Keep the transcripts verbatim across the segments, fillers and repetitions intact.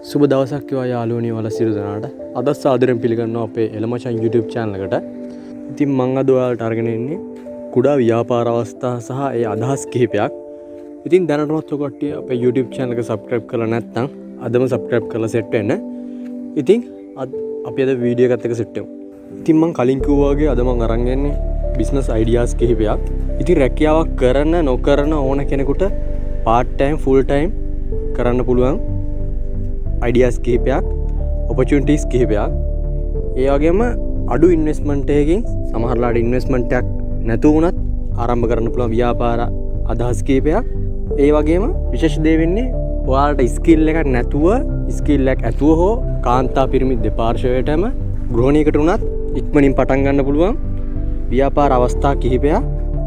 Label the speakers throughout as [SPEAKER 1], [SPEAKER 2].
[SPEAKER 1] සුබ දවසක් වේවා යාළුවනි ඔයාලා සියලු දෙනාට. අද සාදරයෙන් පිළිගන්නවා අපේ එළමචන් YouTube channel එකට. ඉතින් මම අද ඔයාලට අරගෙන ඉන්නේ කුඩා ව්‍යාපාර අවස්ථා සහ ඒ අදහස් කිහිපයක්. ඉතින් දැනටමත් ඔය කට්ටිය අපේ YouTube channel එක subscribe කරලා නැත්නම් අදම subscribe කරලා set වෙන්න. ඉතින් අපි අද වීඩියෝ එකත් එක්ක set වෙමු. ඉතින් මම කලින් කිව්වා වගේ අද මම අරන් යන්නේ business ideas කිහිපයක්. ඉතින් රැකියාවක් කරන නොකරන ඕන කෙනෙකුට part time full time කරන්න පුළුවන් ideas කිහිපයක්, opportunities කිහිපයක්. ඒ වගේම අඩු investment එකකින් සමහරලාට investment එකක් නැතුව වුණත් ආරම්භ කරන්න පුළුවන් ව්‍යාපාර අදහස් කිහිපයක්. ඒ වගේම විශේෂ දේ වෙන්නේ ඔයාලට skill එකක් නැතුව skill එකක් ඇතුව හෝ කාන්තා පිරිමි දෙපාර්ශ්වයටම ගෘහණියකට උනත් ඉක්මනින් පටන් ගන්න පුළුවන් ව්‍යාපාර අවස්ථා කිහිපයක්.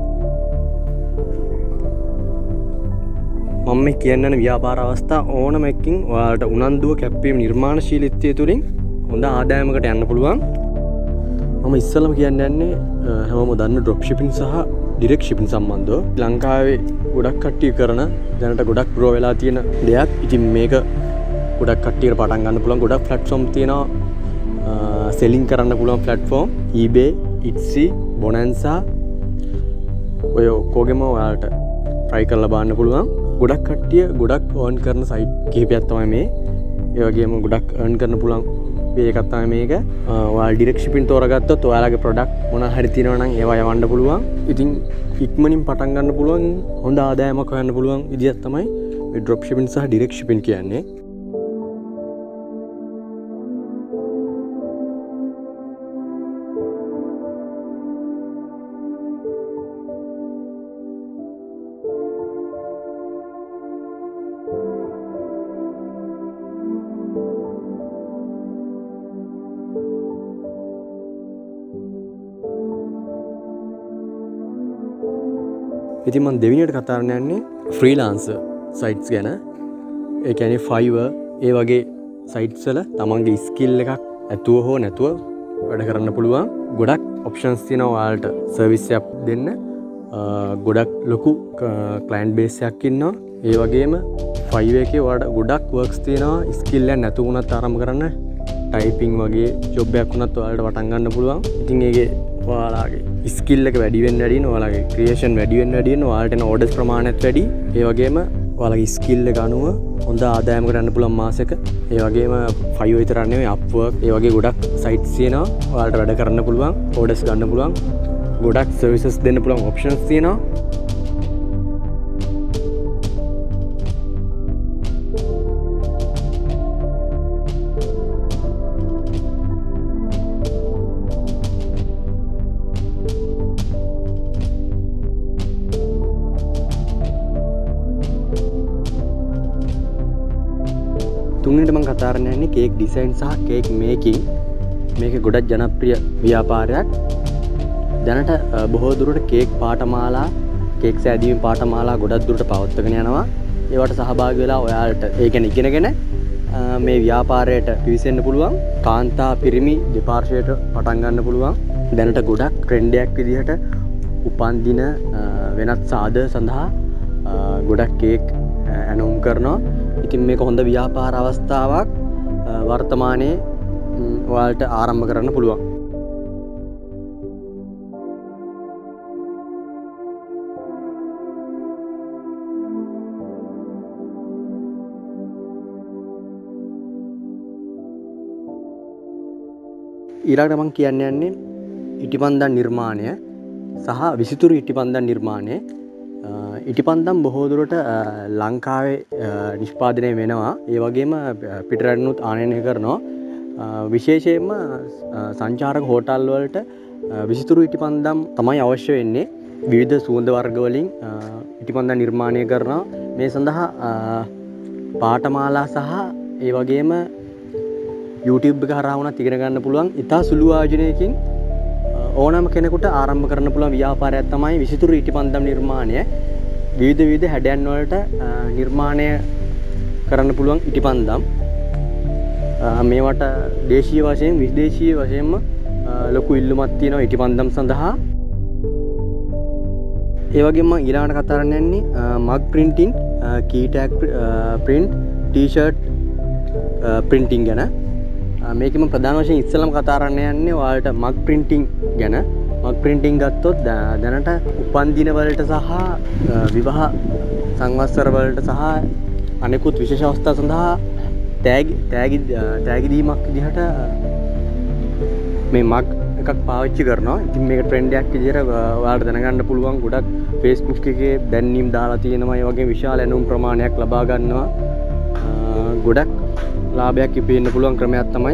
[SPEAKER 1] මම මේ කියන්න ව්‍යාපාර අවස්ථා ඕනම එකකින් ඔයාලට උනන්දුව කැප්පීම නිර්මාණශීලීත්වය තුළින් හොඳ ආදායමකට යන්න පුළුවන්. මම ඉස්සෙල්ලාම කියන්න යන්නේ හැමෝම දන්න ඩ්‍රොප් shipping සහ ඩිරෙක්ට් shipping සම්බන්ධව. ලංකාවේ ගොඩක් කට්ටිය කරන දැනට ගොඩක් ග්‍රෝ වෙලා තියෙන දෙයක්. ඉතින් මේක ගොඩක් කට්ටියට පටන් ගන්න පුළුවන්. ගොඩක් platform තියෙනවා selling කරන්න පුළුවන් platform. eBay, Etsy, Bonanza ඔය ඔක්කොගෙම ඔයාලට try කරලා බලන්න පුළුවන්. ගොඩක් කට්ටිය ගොඩක් earn කරන site කිහිපයක් තමයි මේ. ඒ වගේම ගොඩක් earn කරන්න පුළුවන් way එකක් තමයි මේක. ඔයාලා direct shipping තෝරගත්තොත් ඔයාලගේ product මොනවා හරි තියෙනවා නම් ඒවා යවන්න පුළුවන්. ඉතින් ඉක්මනින් පටන් ගන්න පුළුවන් හොඳ ආදායමක් හොයන්න පුළුවන් විදියක් තමයි මේ drop shipping සහ direct shipping කියන්නේ. ඉතින් මම දෙවෙනියට කතා කරන්න යන්නේ ෆ්‍රීලාන්සර් සයිට්ස් ගැන. ඒ කියන්නේ Fiverr ඒ වගේ සයිට්ස් වල තමන්ගේ ස්කිල් එකක් ඇතුව හෝ නැතුව වැඩ කරන්න පුළුවන්. ගොඩක් ඔප්ෂන්ස් තියෙනවා ඔයාලට සර්විස් එකක් දෙන්න. ගොඩක් ලොකු ක්ලයන්ට් බේස් එකක් ඉන්නවා. ඒ වගේම Fiverr එකේ ඔයාලට ගොඩක් වර්ක්ස් තියෙනවා. ස්කිල් එක නැතුව වුණත් ආරම්භ කරන්න. ටයිපින් වගේ ජොබ් එකක් වුණත් ඔයාලට පටන් ගන්න පුළුවන්. ඉතින් ඒකේ ඔයාලගේ ස්කිල් එක වැඩි වෙන්න වැඩි වෙන ඔයාලගේ ක්‍රියේෂන් වැඩි වෙන්න වැඩි වෙන ඔයාලට එන ඕඩර්ස් ප්‍රමාණයත් වැඩි. ඒ වගේම ඔයාලගේ ස්කිල් එක අනුව හොඳ ආදායමකට යන්න පුළුවන් මාසෙක. ඒ වගේම Fiverr විතරක් නෙවෙයි Upwork ඒ වගේ ගොඩක් සයිට්ස් තියෙනවා. ඔයාලට වැඩ කරන්න පුළුවන්, ඕඩර්ස් ගන්න පුළුවන්, ගොඩක් සර්විසස් දෙන්න පුළුවන් ඔප්ෂන්ස් තියෙනවා. තුන්වෙනිට මම කතා කරන්න යන්නේ කේක් ඩිසයින් සහ කේක් මේකින්. මේක ගොඩක් ජනප්‍රිය ව්‍යාපාරයක්. දැනට බොහෝ දුරට කේක් පාඨමාලා, කේක් සෑදීමේ පාඨමාලා ගොඩක් දුරට පවත්වාගෙන යනවා. ඒවට සහභාගී වෙලා ඔයාලට ඒ කියන්නේ ඉගෙනගෙන මේ ව්‍යාපාරයට පිවිසෙන්න පුළුවන්. කාන්තා පිරිමි දෙපාර්ශ්වයට පටන් ගන්න පුළුවන්. දැනට ගොඩක් ට්‍රෙන්ඩ් එකක් විදිහට උපන්දින වෙනත් සාද සඳහා ගොඩක් කේක් ඇනුම් කරනවා. ඉතින් මේක හොඳ ව්‍යාපාර අවස්ථාවක් වර්තමානයේ ඔයාලට ආරම්භ කරන්න පුළුවන්. ඊළඟට මම කියන්න යන්නේ ඉටිපන්දම් නිර්මාණය සහ විසිතුරු ඉටිපන්දම් නිර්මාණය. ඉටිපන්දම් බොහෝ දුරට ලංකාවේ නිෂ්පාදනය වෙනවා. ඒ වගේම පිටරටිනුත් ආනයනය කරනවා. විශේෂයෙන්ම සංචාරක හෝටල් වලට විසිතුරු ඉටිපන්දම් තමයි අවශ්‍ය වෙන්නේ. විවිධ සුවඳ වර්ග වලින් ඉටිපන්දම් නිර්මාණය කරනවා. මේ සඳහා පාඨමාලා සහ ඒ වගේම YouTube එක හරහා වුණත් ඉගෙන ගන්න පුළුවන්. ඉතා සුළු ආයෝජනයකින් ඕනෑම කෙනෙකුට ආරම්භ කරන්න පුළුවන් ව්‍යාපාරයක් තමයි විසිතුරු ඉටිපන්දම් නිර්මාණය. විවිධ විවිධ හැඩයන් වලට නිර්මාණය කරන්න පුළුවන් ඉටිපන්දම්. මේවට දේශීය වශයෙන් විදේශීය වශයෙන්ම ලොකු ඉල්ලුමක් තියෙනවා ඉටිපන්දම් සඳහා. ඒ වගේම ඊළඟට කතා කරන්න යන්නේ මග් printing, key tag print, t-shirt printing ගැන. මේකෙම ප්‍රධාන වශයෙන් ඉස්සෙල්ලාම කතා කරන්න යන්නේ ඔයාලට mug printing ගැන. mug printing ගත්තොත් දැනට උපන්දින වලට සහ විවාහ සංවත්සර වලට සහ අනෙකුත් විශේෂ අවස්ථා සඳහා තෑගි තෑගි තෑගි දීමක් විදිහට මේ mug එකක් පාවිච්චි කරනවා. ඉතින් මේක ට්‍රෙන්ඩ් එකක් විදිහට ඔයාලට දැනගන්න පුළුවන්. ගොඩක් Facebook එකේ දැන්වීම් දාලා තියෙනවා. ඒ වගේ විශාල ඇණුම් ප්‍රමාණයක් ලබා ගන්නවා. ගොඩක් ලාභයක් ඉපෙන්න පුළුවන් ක්‍රමයක් තමයි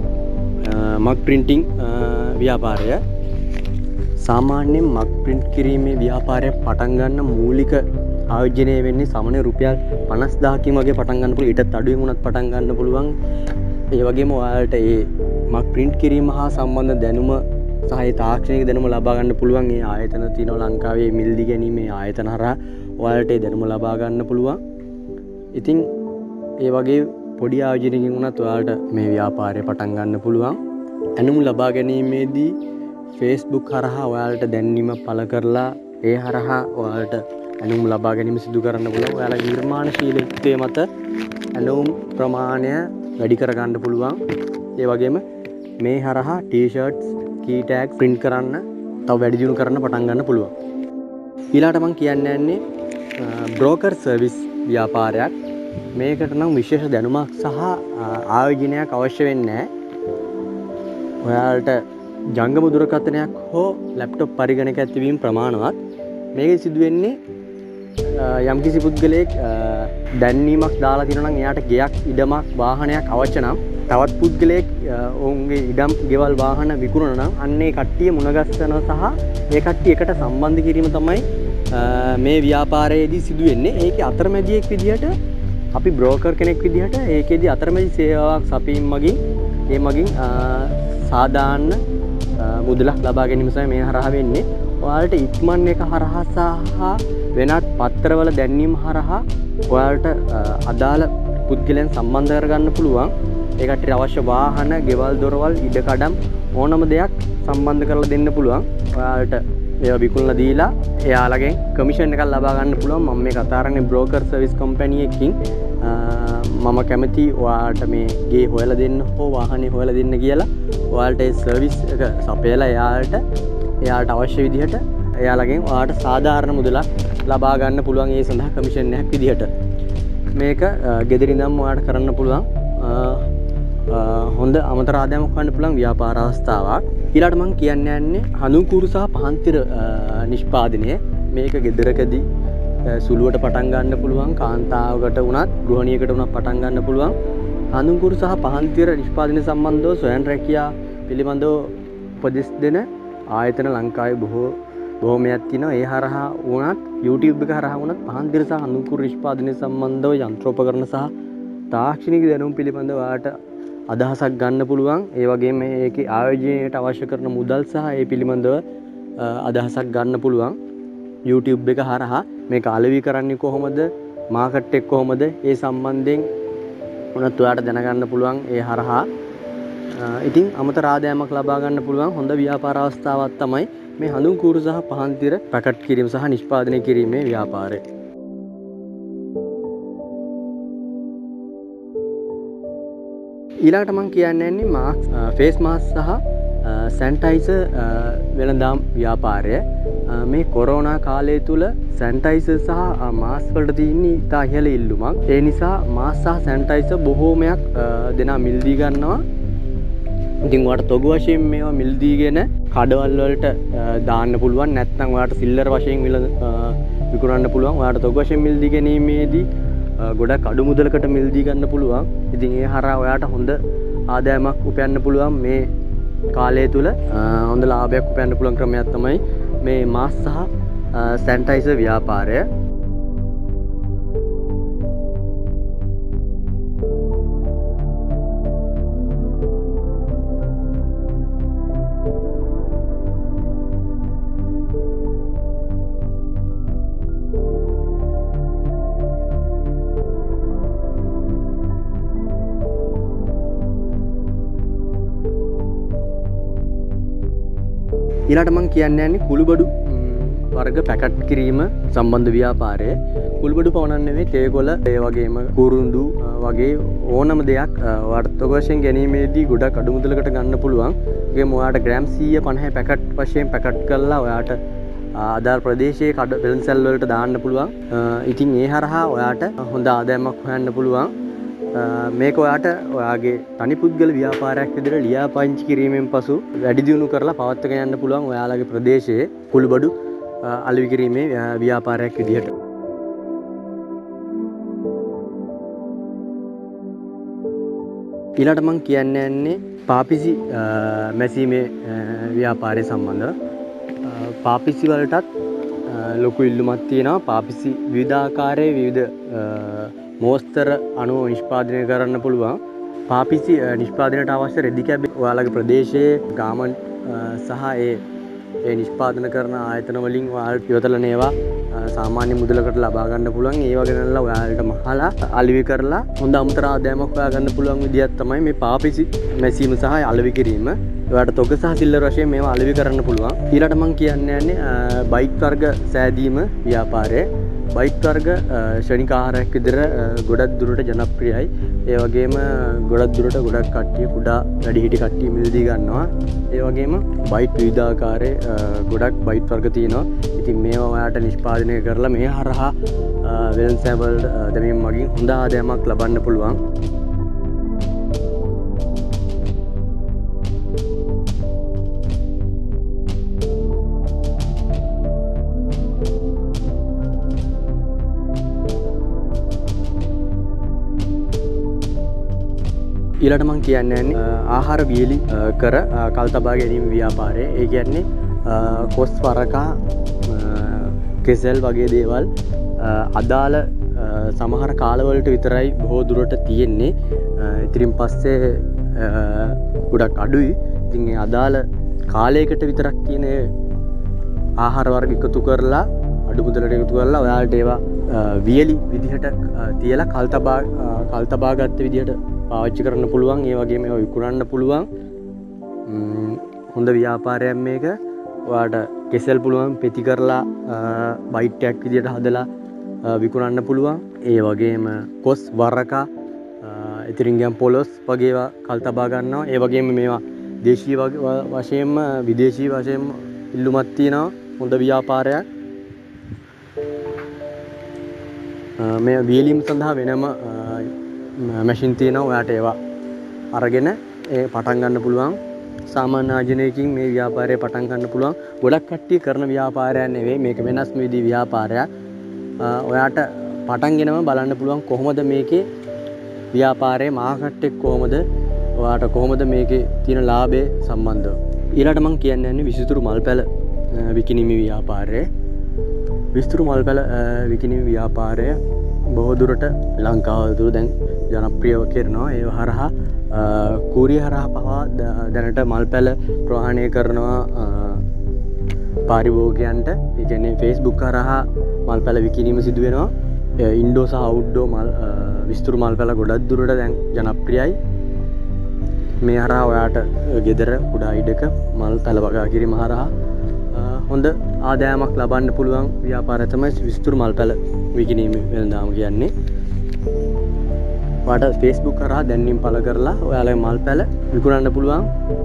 [SPEAKER 1] mug printing ව්‍යාපාරය. සාමාන්‍යයෙන් mug print කිරීමේ ව්‍යාපාරය පටන් ගන්න මූලික ආයෝජනය වෙන්නේ සාමාන්‍ය රුපියල් පනස් දහසකින් වගේ පටන් ගන්න පුළුවන්. ඊටත් අඩුවෙන් උනත් පටන් ගන්න පුළුවන්. ඒ වගේම ඔයාලට ඒ mug print කිරීම හා සම්බන්ධ දැනුම සහ ඒ තාක්ෂණික දැනුම ලබා ගන්න පුළුවන්. ඒ ආයතන තියෙනවා ලංකාවේ මිල්දි ගැනීමේ ආයතන හරහා ඔයාලට ඒ දැනුම ලබා ගන්න පුළුවන්. ඉතින් ඒ වගේ පොඩි ආයෝජනයකින් උනත් ඔයාලට මේ ව්‍යාපාරය පටන් ගන්න පුළුවන්. ඇණුම් ලබා ගැනීමේදී Facebook හරහා ඔයාලට දැන්වීම පළ කරලා ඒ හරහා ඔයාලට ඇණුම් ලබා ගැනීම සිදු කරන්න පුළුවන්. ඔයාලගේ නිර්මාණශීලීත්වය මත ඇණුම් ප්‍රමාණය වැඩි කර ගන්න පුළුවන්. ඒ වගේම මේ හරහා ටී-ෂර්ට්ස්, කී ටැග් print කරන්න තව වැඩි දියුණු කරන්න පටන් ගන්න පුළුවන්. ඊළාට මම කියන්න යන්නේ broker service ව්‍යාපාරයක්. මේකට නම් විශේෂ දැනුමක් සහ ආයෝජනයක් අවශ්‍ය වෙන්නේ නැහැ. ඔයාලට ජංගම දුරකථනයක් හෝ ලැප්ටොප් පරිගණකයක් තිබීම ප්‍රමාණවත්. මේක සිදු වෙන්නේ යම්කිසි පුද්ගලයෙක් දැන්වීමක් දාලා තියෙනවා නම් එයාට ගෙයක්, ඉඩමක්, වාහනයක් අවශ්‍ය නම් තවත් පුද්ගලයෙක් ඔවුන්ගේ ඉඩම්, ගෙවල්, වාහන විකුණන නම් අන්න ඒ කට්ටිය මුණගස්සනවා සහ ඒ කට්ටිය එකට සම්බන්ධ කිරීම තමයි මේ ව්‍යාපාරයේදී සිදු වෙන්නේ. ඒකේ අතරමැදියෙක් විදිහට අපි බ්‍රෝකර් කෙනෙක් විදිහට ඒකේදී අතරමැදි සේවාවක් සපීම මගින් ඒ මගින් සාධාරණ මුදලක් ලබා ගැනීම තමයි මේ හරහා වෙන්නේ. ඔයාලට ඉක්මන් එක හරහා සහ වෙනත් පත්තරවල දැන්වීම හරහා ඔයාලට අදාළ පුද්ගලයන් සම්බන්ධ කරගන්න පුළුවන්. ඒ කට්ටියට අවශ්‍ය වාහන, ගෙවල්, දොරවල්, ඉඩකඩම් ඕනම දෙයක් සම්බන්ධ කරලා දෙන්න පුළුවන්. ඔයාලට ඒවා විකුණලා දීලා එයාලගෙන් කමිෂන් එකක් ලබා ගන්න පුළුවන්. මම මේ කතා කරන්නේ බ්‍රෝකර් සර්විස් කම්පැනි එකකින්. මම කැමති ඔයාලට මේ ගේ හොයලා දෙන්න හෝ වාහනේ හොයලා දෙන්න කියලා ඔයාලට ඒ සර්විස් එක සපයලා එයාලට එයාලට අවශ්‍ය විදිහට එයාලගෙන් ඔයාලට සාධාරණ මුදලක් ලබා ගන්න පුළුවන්. ඒ සඳහා කමිෂන් එකක් විදිහට මේක ගෙදර ඉඳන්ම ඔයාලට කරන්න පුළුවන්. හොඳ අමතර ආදායමක් ගන්න පුළුවන් ව්‍යාපාර අවස්ථාවක්. ඊළඟට මම කියන්න යන්නේ හඳුන්කුරු සහ පහන්තිර නිෂ්පාදනය. මේක ගෙදරකදී සුළුවට පටන් ගන්න පුළුවන්. කාන්තාවකට වුණත් ගෘහණියකට වුණත් පටන් ගන්න පුළුවන්. හඳුන්කුරු සහ පහන්තිර නිෂ්පාදනය සම්බන්ධව සොයන් රැකියා පිළිබඳව උපදෙස් දෙන ආයතන ලංකාවේ බොහෝ බොහොමයක් තියෙනවා. ඒ හරහා වුණත් YouTube එක හරහා වුණත් පහන්තිර සහ හඳුන්කුරු නිෂ්පාදනය සම්බන්ධව යන්ත්‍රෝපකරණ සහ තාක්ෂණික දැනුම් පිළිබඳව ඔයාලට අදහසක් ගන්න පුළුවන්. ඒ වගේම මේකේ ආයෝජනයට අවශ්‍ය කරන මුදල් සහ ඒ පිළිබඳව අදහසක් ගන්න පුළුවන්. YouTube එක හරහා මේක අලෙවි කරන්නේ කොහොමද, මාකට් එක කොහොමද, ඒ සම්බන්ධයෙන් උනත් ඔයාලට දැනගන්න පුළුවන්. ඒ හරහා ඉතින් අමතර ආදායමක් ලබා ගන්න පුළුවන් හොඳ ව්‍යාපාර අවස්ථාවක් තමයි මේ හඳුන්කුරු සහ පහන්තිර පැකට් කිරීම සහ නිෂ්පාදනය කිරීමේ ව්‍යාපාරය. ඊළඟට මම කියන්න යන්නේ මාස්ක්, ෆේස් මාස්ක් සහ සැනිටයිසර් වෙළඳාම් ව්‍යාපාරය. මේ කොරෝනා කාලය තුල සැනිටයිසර් සහ මාස්ක් වලට තියෙන ඉතා ඉහළ ඉල්ලුමක්. ඒ නිසා මාස්ක් සහ සැනිටයිසර් බොහෝමයක් දෙනා මිල්දී ගන්නවා. ඉතින් ඔයාලට තොග වශයෙන් මේවා මිල්දීගෙන කඩවල් වලට දාන්න පුළුවන්. නැත්නම් ඔයාලට සිල්ලර් වශයෙන් විකුණන්න පුළුවන්. ඔයාලට තොග වශයෙන් මිල්දී ගැනීමේදී ගොඩක් අඩු මුදලකට මිල්දී ගන්න පුළුවන්. ඉතින් ඒ හරහා ඔයාලට හොඳ ආදායමක් උපයන්න පුළුවන්. මේ කාලය තුල හොඳ ලාභයක් උපයන්න පුළුවන් ක්‍රමයක් තමයි මේ මාස්ක් සහ සැනිටයිසර් ව්‍යාපාරය. ඊළාට මම කියන්න යන්නේ කුළුබඩු වර්ග පැකට් කිරීම සම්බන්ධ ව්‍යාපාරය කුළුබඩු පමණක් නෙවෙයි තේකොළ ඒ වගේම කුරුඳු වගේ ඕනම දෙයක් වර්තක වශයෙන් ගැනීමේදී ගොඩක් අඩු මුදලකට ගන්න පුළුවන්. ඒකම ඔයාලට ග්‍රෑම් සීය පනහේ පැකට් වශයෙන් පැකට් කරලා ඔයාලට අදාළ ප්‍රදේශයේ කඩ වෙළඳසැල් වලට දාන්න පුළුවන්. ඉතින් ඒ හරහා ඔයාට හොඳ ආදායමක් හොයන්න පුළුවන්. මේක ඔයාට ඔයාගේ තනි පුද්ගල ව්‍යාපාරයක් විදිහට ලියාපදිංචි කිරීමෙන් පසු වැඩි දියුණු කරලා පවත්වාගෙන යන්න පුළුවන් ඔයාලගේ ප්‍රදේශයේ කුළුබඩු අලෙවි කිරීමේ ව්‍යාපාරයක් විදිහට. ඊළඟට මම කියන්න යන්නේ පාපිසි මැසීමේ ව්‍යාපාරය සම්බන්ධව. පාපිසි වලටත් ලොකු ඉල්ලුමක් තියෙනවා. පාපිසි විවිධාකාරයේ විවිධ මෝස්තර අණු නිෂ්පාදනය කරන්න පුළුවන්. පාපිසි නිෂ්පාදනයට අවශ්‍ය රෙදි කැබ් ඔයාලගේ ප්‍රදේශයේ ගාමන් සහ ඒ ඒ නිෂ්පාදන කරන ආයතන වලින් ඔයාලට ඉවතලන ඒවා සාමාන්‍ය මුදලකට ලබා ගන්න පුළුවන්. ඒව ගෙනල්ලා ඔයාලට මහලා අලෙවි කරලා හොඳ අමුතර ආදායමක් හොයා ගන්න පුළුවන් විදියක් තමයි මේ පාපිසි මැසීම සහ අලෙවි කිරීම. ඔයාලට තොග සහ සිල්ලර් වශයෙන් මේවා අලෙවි කරන්න පුළුවන්. ඊළඟට මම කියන්න යන්නේ බයික් වර්ග සෑදීම ව්‍යාපාරය. බයික් වර්ග ශ්‍රේණික ආහාරයක් විදිහට ගොඩක් දුරට ජනප්‍රියයි. ඒ වගේම ගොඩක් දුරට ගොඩක් කට්ටිය කුඩා වැඩිහිටි කට්ටිය මිලදී ගන්නවා. ඒ වගේම බයික් විවිධාකාරයේ ගොඩක් බයික් වර්ග තියෙනවා. ඉතින් මේවා ඔයාලට නිෂ්පාදනය කරලා මේ හරහා වෙළඳසැල් වලට දැමීම මගින් හොඳ ආදායමක් ලබන්න පුළුවන්. ඊළඟට මම කියන්න යන්නේ ආහාර වියලි කර කල් තබා ගැනීම ව්‍යාපාරය. ඒ කියන්නේ කොස් වරකා කෙසෙල් වගේ දේවල් අදාළ සමහර කාලවලට විතරයි බොහෝ දුරට තියෙන්නේ. ඉතින් පස්සේ ගොඩක් අඩුයි. ඉතින් ඒ අදාළ කාලයකට විතරක් තියෙන ආහාර වර්ග එකතු කරලා අඩු මුදලට එකතු කරලා ඔයාලට ඒවා වියලි විදිහට තියලා කල් තබා කල් තබා ගත්ත විදිහට පාවිච්චි කරන්න පුළුවන්. ඒ වගේම ඒවා විකුණන්න පුළුවන්. හොඳ ව්‍යාපාරයක් මේක. ඔයාලට කෙසෙල් පුළුවන් පෙති කරලා බයිට් එකක් විදිහට හදලා විකුණන්න පුළුවන්. ඒ වගේම කොස් වරකා ඉතින් ගියම් පොලොස් වගේ ඒවා කල් තබා ගන්නවා. ඒ වගේම මේවා දේශීය වශයෙන්ම විදේශීය වශයෙන්ම ඉල්ලුමක් තියෙනවා. හොඳ ව්‍යාපාරයක්. මේ වියලීම් සඳහා වෙනම මැෂින් තියෙනවා. ඔයාට ඒවා අරගෙන ඒ පටන් ගන්න පුළුවන්. සාමාන්‍ය ආයෝජනයකින් මේ ව්‍යාපාරය පටන් ගන්න පුළුවන්. ගොඩක් කට්ටිය කරන ව්‍යාපාරයක් නෙවෙයි. මේක වෙනස්ම විදිහේ ව්‍යාපාරයක්. ඔයාට පටන් ගෙනම බලන්න පුළුවන් කොහොමද මේකේ ව්‍යාපාරයේ මාකට් එක කොහොමද, ඔයාට කොහොමද මේකේ තියෙන ලාභය සම්බන්ධව. ඊළඟට මම කියන්න යන්නේ විසිතුරු මල් පැල විකිණීමේ ව්‍යාපාරය. විසිතුරු මල් පැල විකිණීමේ ව්‍යාපාරය බොහෝ දුරට ලංකාව තුළ දැන් ජනප්‍රියව කරනවා. ඒ හරහා කූරිය හරහා පවා දැනට මල් පැල ප්‍රවාහනය කරනවා පාරිභෝගිකයන්ට. ඒ කියන්නේ Facebook හරහා මල් පැල විකිණීම සිදු වෙනවා. ඉන්ඩෝ සහ අවුට්ඩෝ මල් විසිතුරු මල් පැල ගොඩක් දුරට දැන් ජනප්‍රියයි. මේ හරහා ඔයාට ගෙදර කුඩා ඉඩක මල් පැල වගා කිරීම හරහා හොඳ ආදායමක් ලබන්න පුළුවන් ව්‍යාපාරය තමයි විසිතුරු මල් පැල විකිණීම වෙළඳාම කියන්නේ. ඔයාට Facebook කරා දැන්වීම් පළ කරලා ඔයාලගේ මල් පැල විකුණන්න පුළුවන්.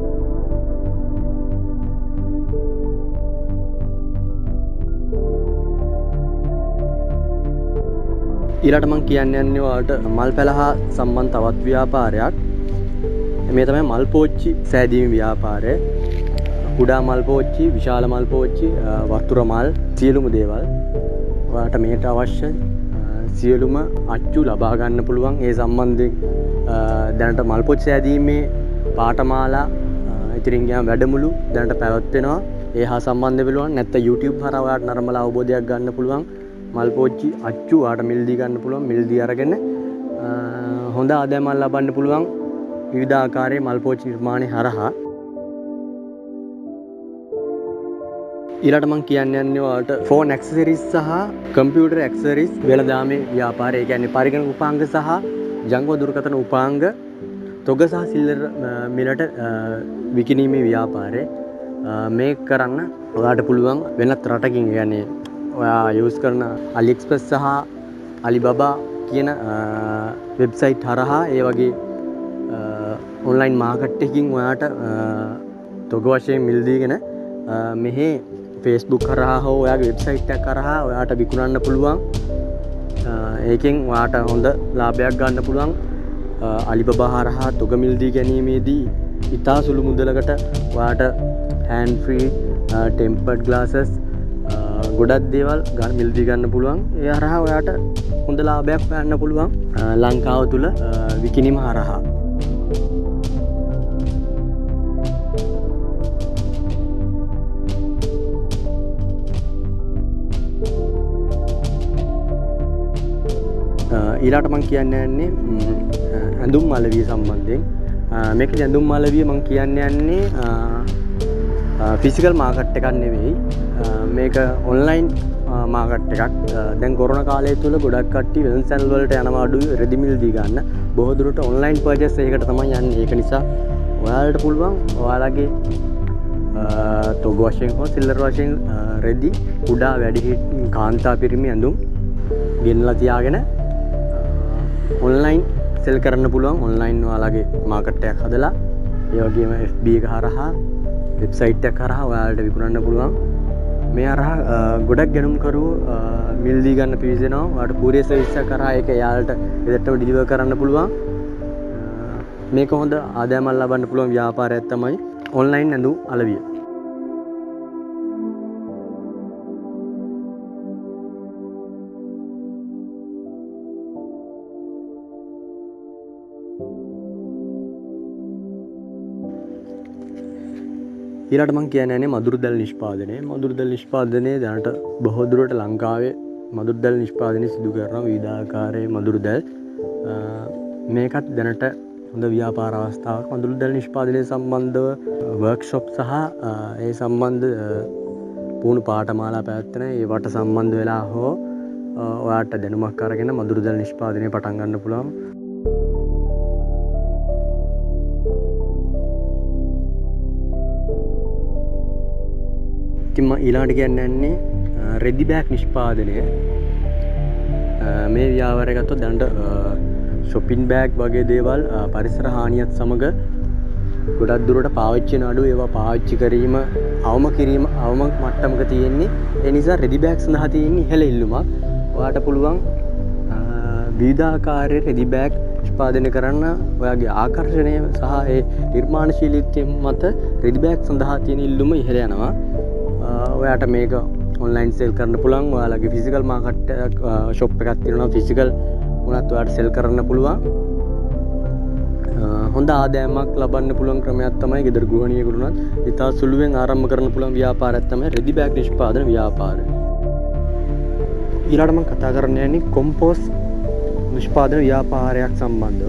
[SPEAKER 1] ඊළඟට මම කියන්න යන්නේ ඔයාලට මල් පැල හා සම්බන්ධ තවත් ව්‍යාපාරයක්. මේ තමයි මල් පෝච්චි සෑදීම ව්‍යාපාරය. කුඩා මල් පෝච්චි, විශාල මල් පෝච්චි, වතුර මල් සියලුම දේවල් ඔයාලට මේකට අවශ්‍ය සියලුම අච්චු ලබා ගන්න පුළුවන්. ඒ සම්බන්ධයෙන් දැනට මල් පොච්චි සෑදීමේ පාඨමාලා ඉතින් ගියාම වැඩමුළු දැනට පැවැත්වෙනවා. ඒ හා සම්බන්ධ වෙලුවන් නැත්නම් YouTube හරහා ඔයාලට නර්මලා අවබෝධයක් ගන්න පුළුවන්. මල් පොච්චි අච්චු ඔයාලට මිලදී ගන්න පුළුවන්. මිලදී අරගෙන හොඳ ආදායමක් ලබන්න පුළුවන් විවිධ ආකාරයේ මල් පොච්චි නිර්මාණය හරහා. ඊළඟට මම කියන්න යන්නේ ඔයාලට ෆෝන් ඇක්සසරිස් සහ කම්පියුටර් ඇක්සසරිස් වෙළඳාමේ ව්‍යාපාරය. ඒ කියන්නේ පරිගණක උපාංග සහ ජංගම දුරකථන උපාංග තොග සහ සිල්ලර් මිලට විකිණීමේ ව්‍යාපාරය. මේක කරන්න ඔයාලට පුළුවන් වෙනත් රටකින් يعني ඔයා යූස් කරන AliExpress සහ Alibaba කියන වෙබ්සයිට් හරහා ඒ වගේ ඔන්ලයින් මාකට් එකකින් ඔයාට තොග වශයෙන් මිල් දීගෙන මෙහි Facebook කරහා හෝ ඔයාගේ වෙබ්සයිට් එක කරහා ඔයාට විකුණන්න පුළුවන්. ඒකෙන් ඔයාට හොඳ ලාභයක් ගන්න පුළුවන්. Alibaba හරහා තොග මිල් දී ගැනීමේදී ඉතා සුළු මුදලකට ඔයාට hand free tempered glasses ගොඩක් දේවල් ගන්න මිල් දී ගන්න පුළුවන්. ඒ හරහා ඔයාට හොඳ ලාභයක් හොයන්න පුළුවන් ලංකාව තුල විකිණීම හරහා. ඊළාට මම කියන්න යන්නේ ඇඳුම් අලවිය සම්බන්ධයෙන්. මේක ඇඳුම් අලවිය මම කියන්න යන්නේ ෆිසිකල් මාකට් එකක් නෙවෙයි. මේක ඔන්ලයින් මාකට් එකක්. දැන් කොරෝනා කාලය තුල ගොඩක් කට්ටිය වෙළඳ සැලවල වලට යනවා අඩුයි රෙදි මිල් දී ගන්න. බොහෝ දුරට ඔන්ලයින් පර්චේස් එකකට තමයි යන්නේ. ඒක නිසා ඔයාලට පුළුවන් ඔයාලගේ තොග වශයෙන් හෝ සිල්වර් වශයෙන් රෙදි කුඩා වැඩිහිටි කාන්තා පිරිමි ඇඳුම් ගෙනලා තියාගෙන ඔන්ලයින් සෙල් කරන්න පුළුවන්. ඔන්ලයින් ඔයාලගේ මාකට් එකක් හදලා ඒ වගේම F B එක හරහා වෙබ්සයිට් එකක් හරහා ඔයාලට විකුණන්න පුළුවන්. මේ හරහා ගොඩක් ගැනුම්කරුවෝ මිල් දී ගන්න පිවිසෙනවා. ඔයාලට courier service එක කරහා ඒක එයාලට ගෙදරටම ඩිලිවර් කරන්න පුළුවන්. මේක හොඳ ආදායමක් ලබන්න පුළුවන් ව්‍යාපාරයක් තමයි ඔන්ලයින් ඇඳුම් අලවිය. ඊළාට මම කියන්නේ මදුරුදැල් නිෂ්පාදනය. මදුරුදැල් නිෂ්පාදනය දැනට බොහෝ දුරට ලංකාවේ මදුරුදැල් නිෂ්පාදනය සිදු කරන විවිධාකාරයේ මදුරුදැල්. මේකත් දැනට හොඳ ව්‍යාපාර අවස්ථාවක්. මදුරුදැල් නිෂ්පාදනය සම්බන්ධව වර්ක්ෂොප් සහ ඒ සම්බන්ධ පුහුණු පාඨමාලා පැවැත්වෙන ඒවට සම්බන්ධ වෙලා හෝ ඔයාට දැනුමක් අරගෙන මදුරුදැල් නිෂ්පාදනය පටන් ගන්න පුළුවන්. ඉතින් මම ඊළඟට කියන්න යන්නේ රෙදි බෑග් නිෂ්පාදනය. මේ ව්‍යාපාරය ගත්තොත් දැනට shopping bag වගේ දේවල් පරිසර හානියත් සමග ගොඩක් දුරට පාවිච්චි වෙන අඩු ඒවා පාවිච්චි කිරීම අවම කිරීම අවම මට්ටමක තියෙන්නේ. ඒ නිසා රෙදි බෑග් සඳහා තියෙන ඉහළ ඉල්ලුමක්. ඔයාට පුළුවන් විවිධාකාරයේ රෙදි බෑග් නිෂ්පාදනය කරන්න. ඔයාගේ ආකර්ෂණය සහ ඒ නිර්මාණශීලීත්වය මත රෙදි බෑග් සඳහා තියෙන ඉල්ලුම ඉහළ යනවා. ඔයාට මේක ඔන්ලයින් සෙල් කරන්න පුළුවන්. ඔයාලගේ ෆිසිකල් මාකට් ෂොප් එකක් තියෙනවා. ෆිසිකල් උනත් ඔයාට සෙල් කරන්න පුළුවන්. හොඳ ආදායමක් ලබන්න පුළුවන් ක්‍රමයක් තමයි ගෙදර ගෘහණියෙකුට උනත් ඉතා සුළුවෙන් ආරම්භ කරන්න පුළුවන් ව්‍යාපාරයක් තමයි රෙදි බෑග් නිෂ්පාදන ව්‍යාපාරය. ඊළඟට මම කතා කරන්න යන්නේ කොම්පෝස්ට් නිෂ්පාදන ව්‍යාපාරයක් සම්බන්ධව.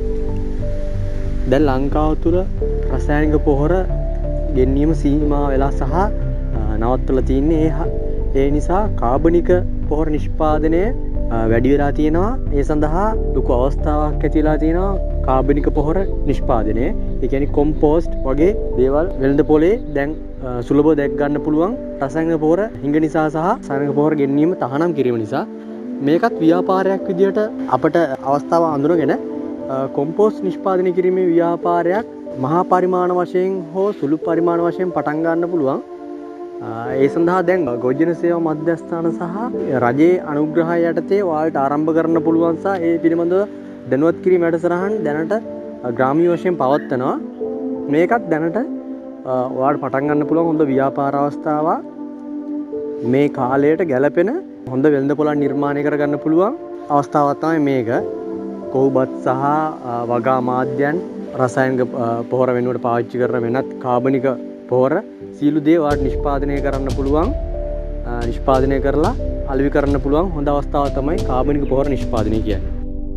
[SPEAKER 1] දැන් ලංකාව තුළ රසායනික පොහොර ගෙන්වීම සීමා වෙලා සහ නවත්වලා තින්නේ. ඒ නිසා කාබනික පොහොර නිෂ්පාදනය වැඩි වෙලා තියෙනවා. ඒ සඳහා ලොකු අවස්ථාවක් ඇති වෙලා තියෙනවා කාබනික පොහොර නිෂ්පාදනය. ඒ කියන්නේ කොම්පෝස්ට් වගේ දේවල් වෙළඳ පොලේ දැන් සුලභව දැක් ගන්න පුළුවන්. රසායනික පොහොර හිඟ නිසා සහ රසායනික පොහොර ගෙන්වීම තහනම් කිරීම නිසා මේකත් ව්‍යාපාරයක් විදියට අපට අවස්ථාව අඳුනගෙන කොම්පෝස්ට් නිෂ්පාදනය කිරීමේ ව්‍යාපාරයක් මහා පරිමාණ වශයෙන් හෝ සුළු පරිමාණ වශයෙන් පටන් ගන්න පුළුවන්. ඒ සඳහා දැන් ගොජන සේවා මධ්‍යස්ථාන සහ රජයේ අනුග්‍රහය යටතේ ඔයාලට ආරම්භ කරන්න පුළුවන් සහ ඒ පිළිබඳව දැනුවත් කිරීම වැඩසටහන් දැනට ග්‍රාමීය වශයෙන් පවත්වනවා. මේකත් දැනට ඔයාලට පටන් ගන්න පුළුවන් හොඳ ව්‍යාපාර අවස්ථාවක්. මේ කාලයට ගැලපෙන හොඳ වෙළඳ පොළක් නිර්මාණය කරගන්න පුළුවන් අවස්ථාවක් තමයි මේක. කොහොබත් සහ වගා මාධ්‍යයන් රසායනික පොහොර වෙනුවට පාවිච්චි කරන වෙනත් කාබනික පොහොර සියලු දේ ඔයාලට නිෂ්පාදනය කරන්න පුළුවන්. නිෂ්පාදනය කරලා අලෙවි කරන්න පුළුවන් හොඳ අවස්ථාවක් තමයි කාබනික පොහොර නිෂ්පාදනය කියන්නේ.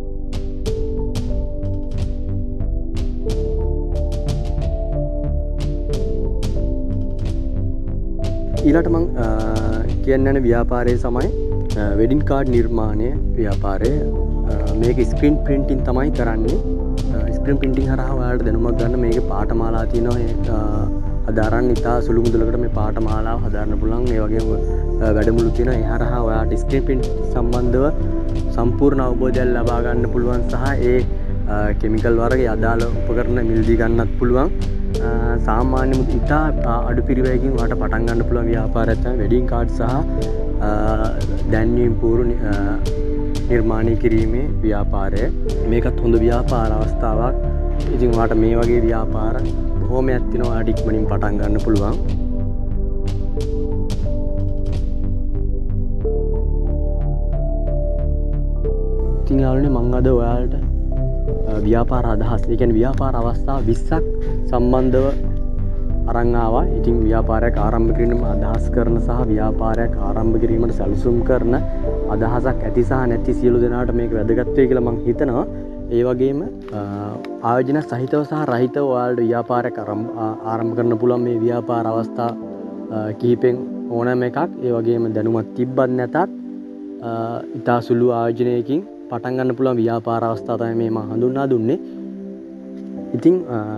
[SPEAKER 1] ඊළඟට මම කියන්න යන ව්‍යාපාරය තමයි වෙඩින් කාඩ් නිර්මාණය ව්‍යාපාරය. මේක ස්ක්‍රීන් ප්‍රින්ටින් තමයි කරන්නේ. ස්ක්‍රීන් ප්‍රින්ටින් හරහා ඔයාලට දැනුමක් ගන්න මේකේ පාඨමාලා තියෙනවා. හදාරන්න ඉතා සුළු මුදලකට මේ පාට මාලාව හදාරන්න පුළුවන්. ඒ වගේම වැඩමුළු තියෙනවා. ඒ හරහා ඔයාලට ස්ක්‍රීන් ප්‍රින්ට් සම්බන්ධව සම්පූර්ණ අවබෝධයක් ලබා ගන්න පුළුවන් සහ ඒ කෙමිකල් වර්ගයේ අදාළ උපකරණ මිලදී ගන්නත් පුළුවන්. සාමාන්‍ය මුදල් ඉතා අඩු පිරිවැයකින් ඔයාලට පටන් ගන්න පුළුවන් ව්‍යාපාරයක් තමයි වෙඩින් කාඩ් සහ දැන්වීම් පූර්ව නිර්මාණය කිරීමේ ව්‍යාපාරය. මේකත් හොඳ ව්‍යාපාර අවස්ථාවක්. ඉතින් ඔයාලට මේ වගේ ව්‍යාපාර බොහෝමයක් තියෙනවා. ඔයාලට ඉක්මනින් පටන් ගන්න පුළුවන්. ඉතින් යාළුවනේ මම අද ඔයාලට ව්‍යාපාර අදහස්, ඒ කියන්නේ ව්‍යාපාර අවස්ථා විස්සක් සම්බන්ධව අරන් ආවා. ඉතින් ව්‍යාපාරයක් ආරම්භ කිරීමම අදහස් කරන සහ ව්‍යාපාරයක් ආරම්භ කිරීමට සැලසුම් කරන අදහසක් ඇති සහ නැති සියලු දෙනාට මේක වැදගත් වෙයි කියලා මම හිතනවා. ඒ වගේම ආයෝජන සහිතව සහ රහිතව ඔයාලට ව්‍යාපාරයක් ආරම්භ කරන්න පුළුවන්. මේ ව්‍යාපාර අවස්ථා කිහිපෙන් ඕනෑම එකක්. ඒ වගේම දැනුමක් තිබ්බත් නැතත් ඉතා සුළු ආයෝජනයකින් පටන් ගන්න පුළුවන් ව්‍යාපාර අවස්ථා තමයි මේ මම හඳුන්වා දුන්නේ. ඉතින්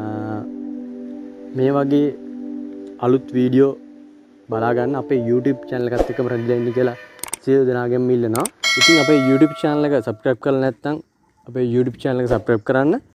[SPEAKER 1] මේ වගේ අලුත් වීඩියෝ බලා ගන්න අපේ YouTube channel එකත් එක්කම රැඳිලා ඉන්න කියලා සියලු දෙනාගෙන් ඉල්ලනවා. ඉතින් අපේ YouTube channel එක subscribe කරලා නැත්නම් අපේ YouTube channel එක subscribe කරන්න.